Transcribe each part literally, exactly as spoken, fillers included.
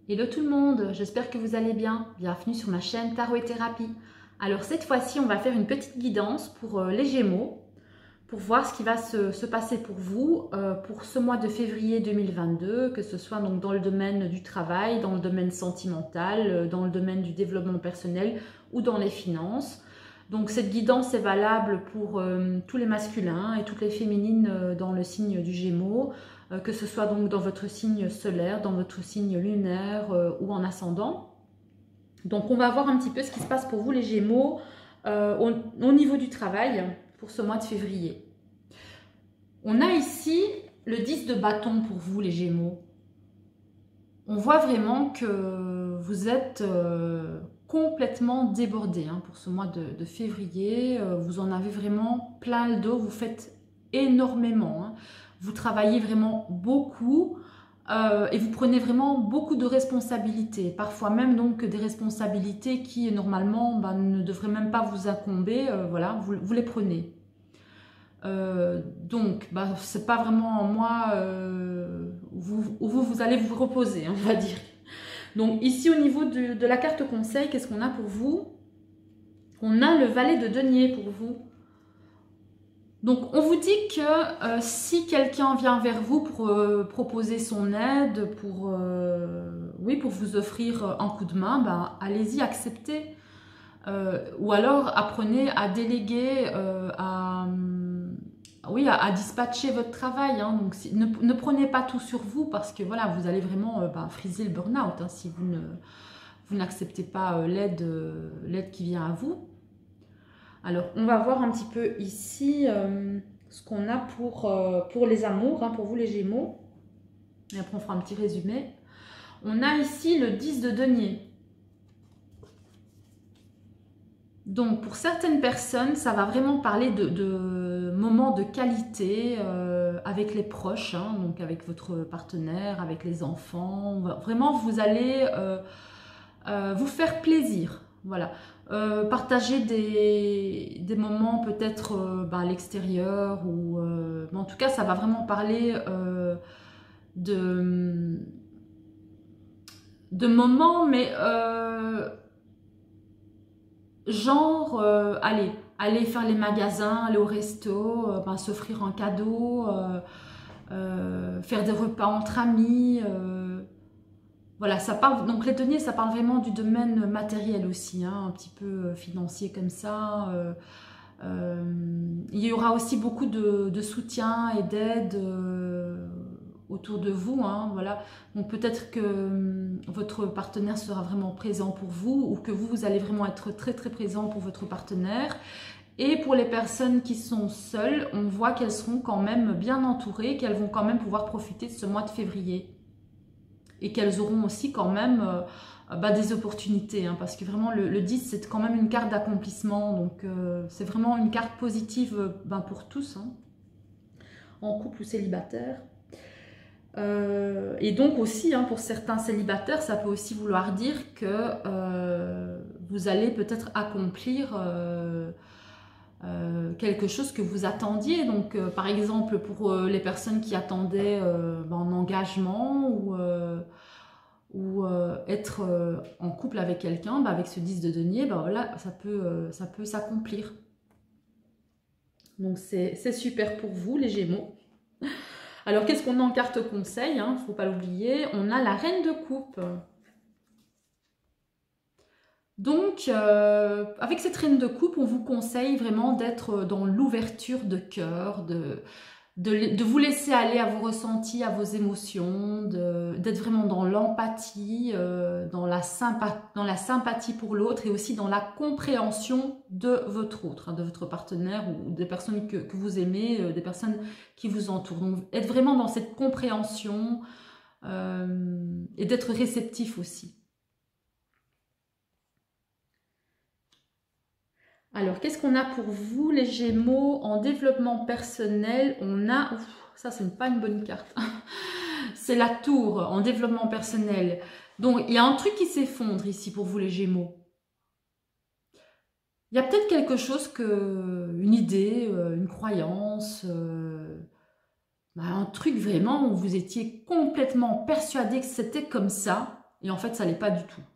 Hello tout le monde, j'espère que vous allez bien. Bienvenue sur ma chaîne Tarot et Thérapie. Alors cette fois-ci, on va faire une petite guidance pour euh, les Gémeaux, pour voir ce qui va se, se passer pour vous euh, pour ce mois de février deux mille vingt-deux, que ce soit donc dans le domaine du travail, dans le domaine sentimental, euh, dans le domaine du développement personnel ou dans les finances. Donc cette guidance est valable pour euh, tous les masculins et toutes les féminines euh, dans le signe du Gémeaux, euh, que ce soit donc dans votre signe solaire, dans votre signe lunaire euh, ou en ascendant. Donc on va voir un petit peu ce qui se passe pour vous les Gémeaux euh, au, au niveau du travail pour ce mois de février. On a ici le dix de bâton pour vous les Gémeaux. On voit vraiment que vous êtes euh, complètement débordé hein, pour ce mois de, de février. Euh, vous en avez vraiment plein le dos, vous faites énormément. Hein. Vous travaillez vraiment beaucoup euh, et vous prenez vraiment beaucoup de responsabilités. Parfois même donc des responsabilités qui normalement bah, ne devraient même pas vous incomber. Euh, voilà, vous, vous les prenez. Euh, donc, bah, c'est pas vraiment en moi euh, où, vous, où vous, vous allez vous reposer, on va dire. Donc, ici, au niveau de, de la carte conseil, qu'est-ce qu'on a pour vous? On a le valet de denier pour vous. Donc, on vous dit que euh, si quelqu'un vient vers vous pour euh, proposer son aide, pour, euh, oui, pour vous offrir un coup de main, bah, allez-y, acceptez. Euh, ou alors, apprenez à déléguer, euh, à... Oui, à, à dispatcher votre travail. Hein. Donc, si, ne, ne prenez pas tout sur vous parce que voilà, vous allez vraiment euh, bah, friser le burn-out hein, si vous ne vous n'acceptez pas euh, l'aide euh, l'aide qui vient à vous. Alors, on va voir un petit peu ici euh, ce qu'on a pour, euh, pour les amours, hein, pour vous les Gémeaux. Et après, on fera un petit résumé. On a ici le dix de denier. Donc, pour certaines personnes, ça va vraiment parler de, de moments de qualité euh, avec les proches, hein, donc avec votre partenaire, avec les enfants. Vraiment, vous allez euh, euh, vous faire plaisir. Voilà. Euh, partager des, des moments peut-être euh, bah, à l'extérieur. ou euh, en tout cas, ça va vraiment parler euh, de, de moments, mais... Euh, Genre, euh, allez, aller faire les magasins, aller au resto, euh, ben, s'offrir un cadeau, euh, euh, faire des repas entre amis. Euh, voilà, ça parle, donc les deniers, ça parle vraiment du domaine matériel aussi, hein, un petit peu financier comme ça. Euh, euh, il y aura aussi beaucoup de, de soutien et d'aide euh, autour de vous, hein, voilà. Donc peut-être que hum, votre partenaire sera vraiment présent pour vous ou que vous, vous allez vraiment être très très présent pour votre partenaire. Et pour les personnes qui sont seules, on voit qu'elles seront quand même bien entourées, qu'elles vont quand même pouvoir profiter de ce mois de février. Et qu'elles auront aussi quand même euh, bah, des opportunités, hein, parce que vraiment le, le dix, c'est quand même une carte d'accomplissement, donc euh, c'est vraiment une carte positive euh, ben, pour tous, hein, en couple ou célibataire. Euh, et donc aussi, hein, pour certains célibataires, ça peut aussi vouloir dire que euh, vous allez peut-être accomplir euh, euh, quelque chose que vous attendiez. Donc, euh, par exemple, pour euh, les personnes qui attendaient euh, ben, un engagement ou, euh, ou euh, être euh, en couple avec quelqu'un, ben, avec ce dix de denier, ben, voilà, ça peut, euh, ça peut s'accomplir. Donc, c'est super pour vous, les Gémeaux. Alors, qu'est-ce qu'on a en carte conseil, hein, faut pas l'oublier. On a la reine de coupe. Donc, euh, avec cette reine de coupe, on vous conseille vraiment d'être dans l'ouverture de cœur, de, de, de vous laisser aller à vos ressentis, à vos émotions, d'être vraiment dans l'empathie, euh, dans, la dans la sympathie pour l'autre et aussi dans la compréhension de votre autre, hein, de votre partenaire ou des personnes que, que vous aimez, euh, des personnes qui vous entourent. Donc, être vraiment dans cette compréhension euh, et d'être réceptif aussi. Alors, qu'est-ce qu'on a pour vous, les Gémeaux, en développement personnel? On a... Ouf, ça, c'est pas une bonne carte. C'est la tour en développement personnel. Donc, il y a un truc qui s'effondre ici pour vous, les Gémeaux. Il y a peut-être quelque chose que... Une idée, une croyance... Euh, bah, un truc vraiment où vous étiez complètement persuadé que c'était comme ça. et en fait, ça l'est pas du tout.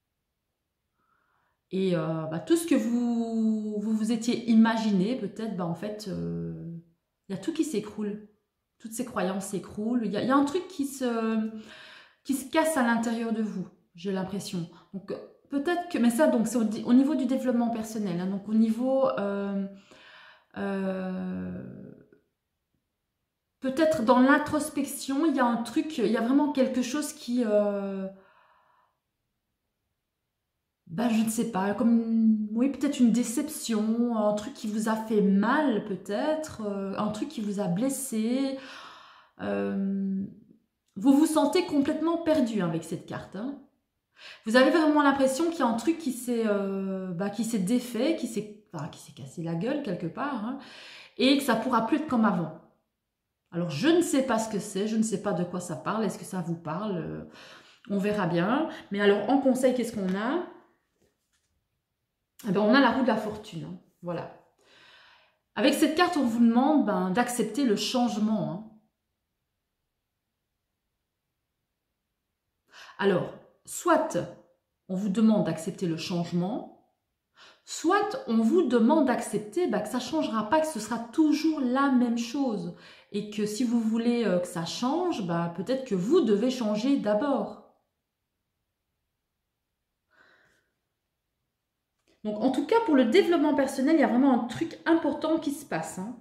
Et euh, bah, tout ce que vous vous, vous étiez imaginé, peut-être, bah, en fait, euh, il y a tout qui s'écroule. Toutes ces croyances s'écroulent. Il y, y a un truc qui se, qui se casse à l'intérieur de vous, j'ai l'impression. Donc, peut-être que... Mais ça, donc, c'est au, au niveau du développement personnel. Hein, donc, au niveau... Euh, euh, peut-être dans l'introspection, il y a un truc, il y a vraiment quelque chose qui... Euh, ben, je ne sais pas, comme, oui, peut-être une déception, un truc qui vous a fait mal, peut-être, euh, un truc qui vous a blessé. Euh, vous vous sentez complètement perdu avec cette carte. Hein. Vous avez vraiment l'impression qu'il y a un truc qui s'est euh, bah, qui s'est défait, qui s'est enfin, qui s'est cassé la gueule quelque part, hein, et que ça pourra plus être comme avant. Alors, je ne sais pas ce que c'est, je ne sais pas de quoi ça parle, est-ce que ça vous parle euh, on verra bien. Mais alors, en conseil, qu'est-ce qu'on a? Eh ben, on a la roue de la fortune. Hein. Voilà. Avec cette carte, on vous demande ben, d'accepter le changement. Hein. Alors, soit on vous demande d'accepter le changement, soit on vous demande d'accepter ben, que ça ne changera pas, que ce sera toujours la même chose. Et que si vous voulez euh, que ça change, ben, peut-être que vous devez changer d'abord. Donc, en tout cas, pour le développement personnel, il y a vraiment un truc important qui se passe. Hein.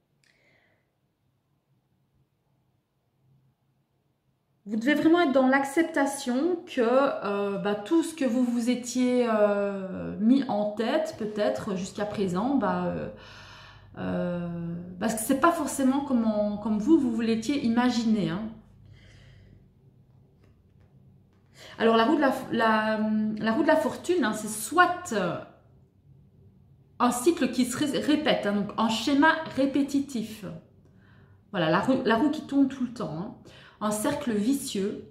Vous devez vraiment être dans l'acceptation que euh, bah, tout ce que vous vous étiez euh, mis en tête, peut-être jusqu'à présent, bah, euh, euh, parce que c'est pas forcément comme, on, comme vous, vous vous l'étiez imaginé. Hein. Alors, la roue de la, la, la, roue de la fortune, hein, c'est soit un cycle qui se répète, hein, donc un schéma répétitif. Voilà, la roue, la roue qui tourne tout le temps. Hein. Un cercle vicieux.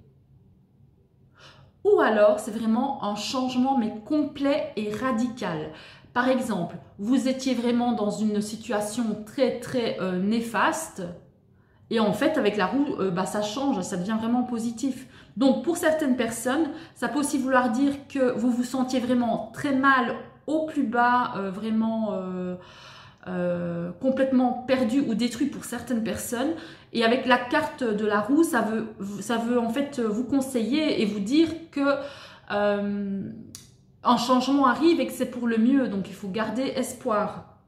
Ou alors, c'est vraiment un changement, mais complet et radical. Par exemple, vous étiez vraiment dans une situation très, très euh, néfaste. Et en fait, avec la roue, euh, bah, ça change, ça devient vraiment positif. Donc, pour certaines personnes, ça peut aussi vouloir dire que vous vous sentiez vraiment très mal au plus bas, euh, vraiment euh, euh, complètement perdu ou détruit pour certaines personnes. Et avec la carte de la roue, ça veut, ça veut en fait vous conseiller et vous dire que euh, un changement arrive et que c'est pour le mieux. Donc, il faut garder espoir.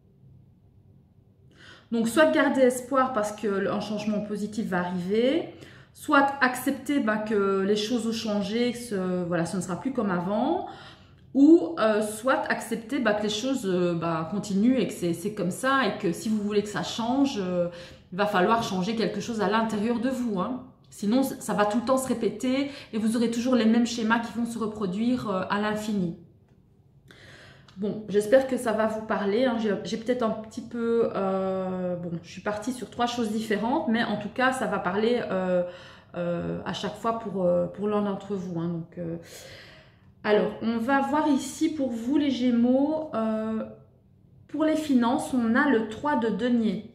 Donc, soit garder espoir parce qu'un changement positif va arriver, soit accepter bah, que les choses ont changé, que ce, voilà, ce ne sera plus comme avant, ou euh, soit accepter bah, que les choses euh, bah, continuent et que c'est comme ça et que si vous voulez que ça change, euh, il va falloir changer quelque chose à l'intérieur de vous. Hein. Sinon, ça va tout le temps se répéter et vous aurez toujours les mêmes schémas qui vont se reproduire euh, à l'infini. Bon, j'espère que ça va vous parler. Hein. J'ai peut-être un petit peu... Euh, bon, je suis partie sur trois choses différentes, mais en tout cas, ça va parler euh, euh, à chaque fois pour, euh, pour l'un d'entre vous. Hein. Donc, euh, alors, on va voir ici pour vous, les Gémeaux. Euh, pour les finances, on a le trois de denier.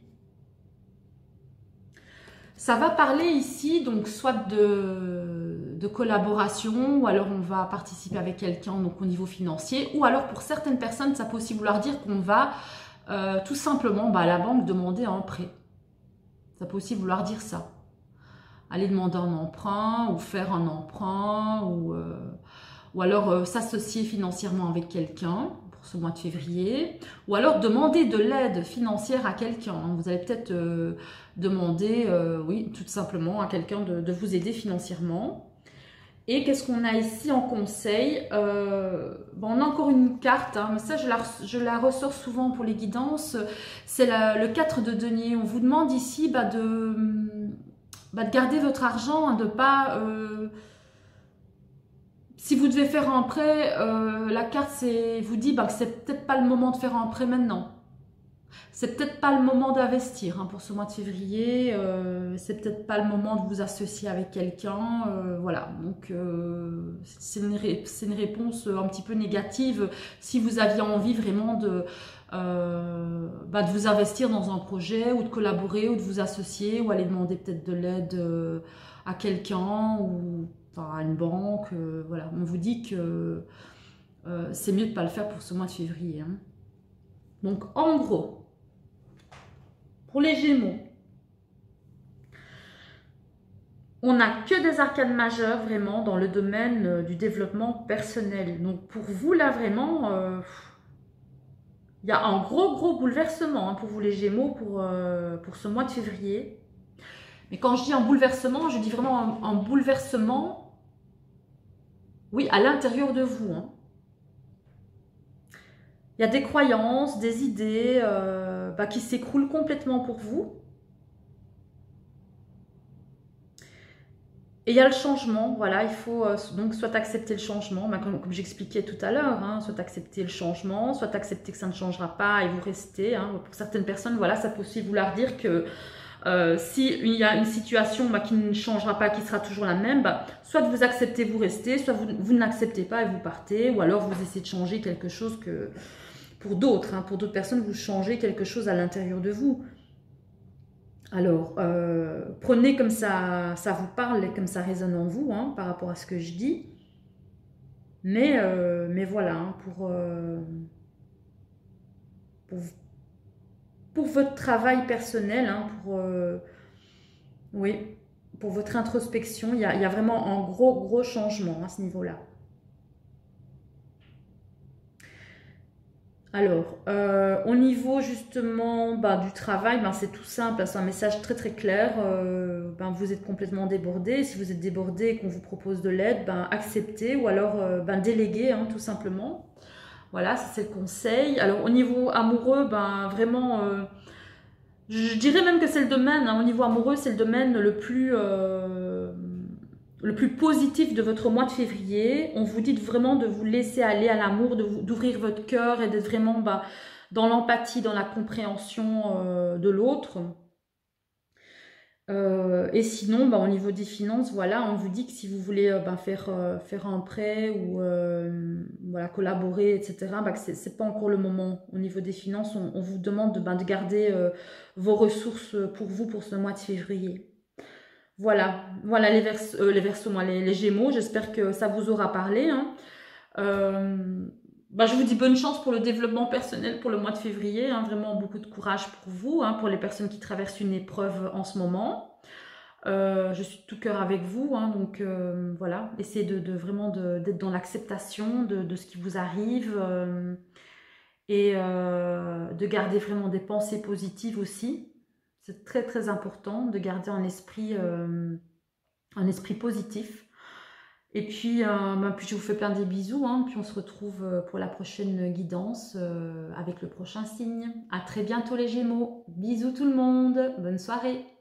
Ça va parler ici, donc, soit de, de collaboration, ou alors on va participer avec quelqu'un donc au niveau financier, ou alors pour certaines personnes, ça peut aussi vouloir dire qu'on va euh, tout simplement bah, à la banque demander un prêt. Ça peut aussi vouloir dire ça. Aller demander un emprunt, ou faire un emprunt, ou, euh, ou alors euh, s'associer financièrement avec quelqu'un pour ce mois de février, ou alors demander de l'aide financière à quelqu'un. Vous allez peut-être... Euh, demander, euh, oui, tout simplement à quelqu'un de, de vous aider financièrement. Et qu'est-ce qu'on a ici en conseil? euh, bon, on a encore une carte, hein, mais ça je la, je la ressors souvent pour les guidances. C'est le quatre de denier. On vous demande ici bah, de, bah, de garder votre argent, hein, de pas... Euh, si vous devez faire un prêt, euh, la carte vous dit bah, que c'est peut-être pas le moment de faire un prêt maintenant. c'est peut-être pas le moment d'investir hein, pour ce mois de février. Euh, c'est peut-être pas le moment de vous associer avec quelqu'un. Euh, voilà, donc euh, c'est une, ré une réponse un petit peu négative. Si vous aviez envie vraiment de, euh, bah, de vous investir dans un projet ou de collaborer ou de vous associer ou aller demander peut-être de l'aide euh, à quelqu'un ou enfin, à une banque. Euh, voilà, on vous dit que euh, c'est mieux de ne pas le faire pour ce mois de février. Hein. Donc en gros, pour les Gémeaux, on n'a que des arcanes majeures vraiment dans le domaine euh, du développement personnel. Donc pour vous là vraiment, euh, il y a un gros gros bouleversement hein, pour vous les Gémeaux pour, euh, pour ce mois de février. Mais quand je dis un bouleversement, je dis vraiment un, un bouleversement, oui, à l'intérieur de vous. Hein. Il y a des croyances, des idées euh, bah, qui s'écroulent complètement pour vous. Et il y a le changement, voilà, il faut euh, donc soit accepter le changement, ben, comme, comme j'expliquais tout à l'heure, hein, soit accepter le changement, soit accepter que ça ne changera pas et vous restez. Hein. Pour certaines personnes, voilà, ça peut aussi vouloir dire que euh, s'il y a une situation ben, qui ne changera pas, qui sera toujours la même, ben, soit vous acceptez, vous restez, soit vous, vous n'acceptez pas et vous partez, ou alors vous essayez de changer quelque chose que pour d'autres, hein, pour d'autres personnes, vous changez quelque chose à l'intérieur de vous. Alors, euh, prenez comme ça, ça vous parle et comme ça résonne en vous hein, par rapport à ce que je dis. Mais, euh, mais voilà, hein, pour, euh, pour, pour votre travail personnel, hein, pour, euh, oui, pour votre introspection, il y a, il y a vraiment un gros, gros changement à ce niveau-là. Alors, euh, au niveau justement bah, du travail, ben, c'est tout simple, c'est un message très très clair. Euh, ben, vous êtes complètement débordé. Si vous êtes débordé et qu'on vous propose de l'aide, ben, acceptez ou alors euh, ben, déléguez hein, tout simplement. Voilà, ça c'est le conseil. Alors au niveau amoureux, ben, vraiment, euh, je dirais même que c'est le domaine, hein, au niveau amoureux, c'est le domaine le plus... Euh, le plus positif de votre mois de février. On vous dit vraiment de vous laisser aller à l'amour, d'ouvrir votre cœur et d'être vraiment bah, dans l'empathie, dans la compréhension euh, de l'autre. Euh, et sinon, bah, au niveau des finances, voilà, on vous dit que si vous voulez euh, bah, faire, euh, faire un prêt ou euh, voilà, collaborer, et cetera, bah, ce n'est pas encore le moment. Au niveau des finances, on, on vous demande de, bah, de garder euh, vos ressources pour vous pour ce mois de février. Voilà, voilà les, vers, euh, les versos, moi, les, les Gémeaux. J'espère que ça vous aura parlé. Hein. Euh, bah, je vous dis bonne chance pour le développement personnel pour le mois de février. Hein. Vraiment beaucoup de courage pour vous, hein, pour les personnes qui traversent une épreuve en ce moment. Euh, je suis de tout cœur avec vous. Hein, donc euh, voilà, essayez de, de vraiment d'être dans l'acceptation de, de ce qui vous arrive euh, et euh, de garder vraiment des pensées positives aussi. C'est très très important de garder un esprit, euh, un esprit positif. Et puis, euh, bah, puis je vous fais plein des bisous. Hein, puis on se retrouve pour la prochaine guidance euh, avec le prochain signe. À très bientôt les Gémeaux. Bisous tout le monde. Bonne soirée.